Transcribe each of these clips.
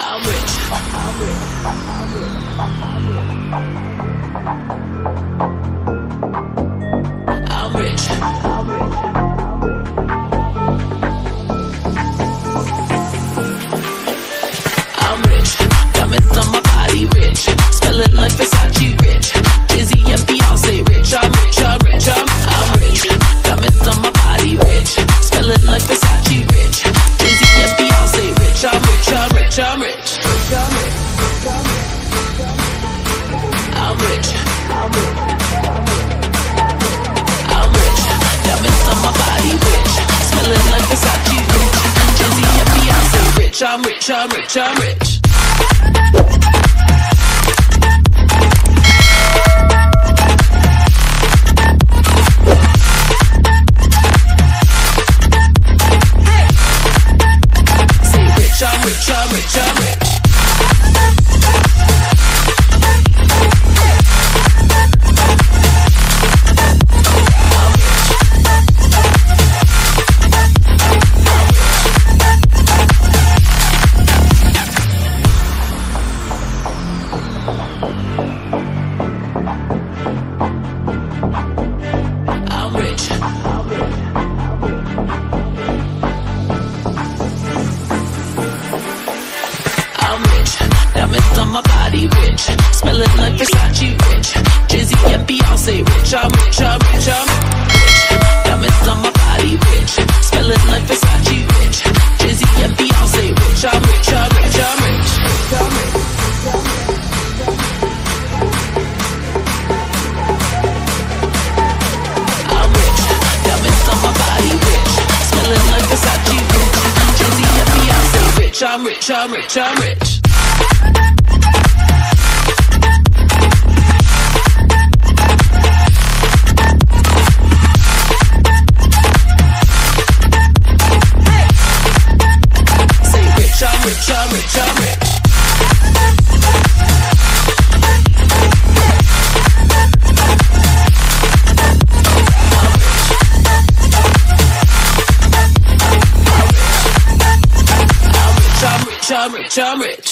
I'm rich. I'm rich. I'm rich. Diamonds on my body rich. Smelling like Versace rich. Jay-Z and Beyonce rich. I'm rich. I'm rich. I'm rich. Diamonds on my body rich. Smelling like Versace rich. Jay-Z and Beyonce rich. I'm rich. I'm rich. I'm rich. I'm rich. I'm rich. Diamonds on my body rich. Smelling like Versace rich. Jay-Z and Beyonce rich. I'm rich. I'm rich. I'm rich. Say rich. I'm rich. I'm rich. I'm rich. Diamonds on my body rich. Smelling like Versace rich. Jay-Z and Beyonce rich. I'm rich. I'm rich. I'm rich. Diamonds on my body rich. Smelling like Versace rich. Jay-Z and Beyonce rich. I'm rich. I'm rich. I'm rich. I'm rich. Diamonds on my body rich. Smelling like Versace rich. Jay-Z and Beyonce rich. I'm rich. I'm rich. I'm rich. I'm rich, I'm rich, I'm rich. I'm rich, I'm rich.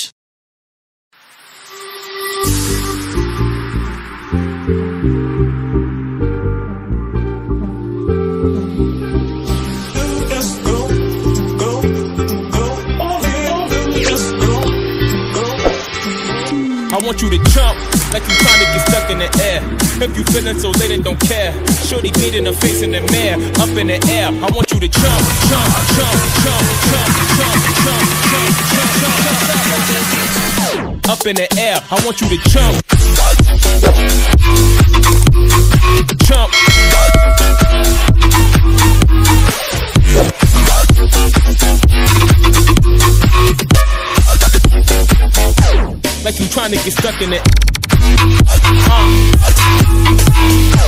I want you to jump like you trying to get stuck in the air. If you feeling so late and don't care, shorty beat in the face in the mirror, up in the air. I want you to jump, jump, jump, jump, jump, jump, jump, jump, jump, jump, up in the air. I want you to jump, jump. Like you trying to get stuck in it.